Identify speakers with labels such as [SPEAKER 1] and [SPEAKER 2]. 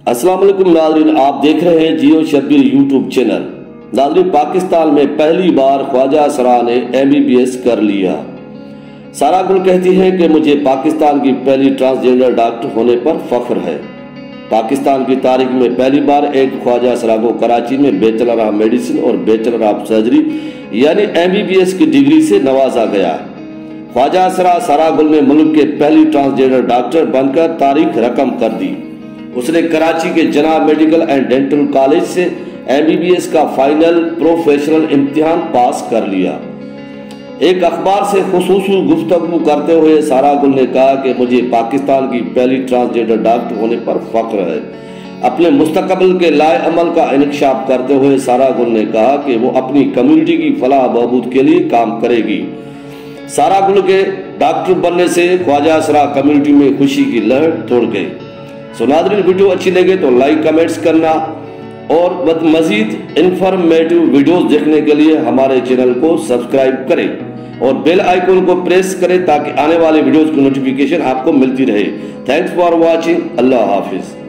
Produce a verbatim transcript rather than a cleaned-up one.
[SPEAKER 1] السلام علیکم ناظرین، آپ دیکھ رہے ہیں جیو شبیر یوٹیوب چینل۔ ناظرین، پاکستان میں پہلی بار خواجہ سرا نے ایم بی بی ایس کر لیا۔ سارا گل کہتی ہے کہ مجھے پاکستان کی پہلی ٹرانسجنڈر ڈاکٹر ہونے پر فخر ہے۔ پاکستان کی تاریخ میں پہلی بار ایک خواجہ سرا کو کراچی میں بیچلر آف میڈیسن اور بیچلر آف سرجری یعنی ایم بی بی ایس کی ڈگری سے نوازا گیا۔ خواجہ سرا سارا گل نے ملک کے پہلی ٹرانسجنڈر ڈاکٹر بن کر تاریخ رقم کر دی۔ اس نے کراچی کے جناب میڈیکل اینڈ ڈینٹل کالج سے ایم بی بی ایس کا فائنل پروفیشنل امتحان پاس کر لیا۔ ایک اخبار سے خصوصی گفتگو کرتے ہوئے سارا گل نے کہا کہ مجھے پاکستان کی پہلی ٹرانسجنڈر ڈاکٹر ہونے پر فخر ہے۔ اپنے مستقبل کے لائے عمل کا انکشاف کرتے ہوئے سارا گل نے کہا کہ وہ اپنی کمیونٹی کی فلاح بہبود کے لیے کام کرے گی۔ سارا گل کے ڈاکٹر بننے سے خواجہ سرا کمیونٹی میں خوشی کی لہر توڑ گئی۔ سو ناظرین، ویڈیو اچھی لگے تو لائک کمنٹس کرنا اور مزید انفارمیٹو ویڈیوز دیکھنے کے لیے ہمارے چینل کو سبسکرائب کریں اور بیل آئیکن کو پریس کریں تاکہ آنے والے ویڈیوز کی نوٹیفیکیشن آپ کو ملتی رہے۔ Thanks for watching. اللہ حافظ۔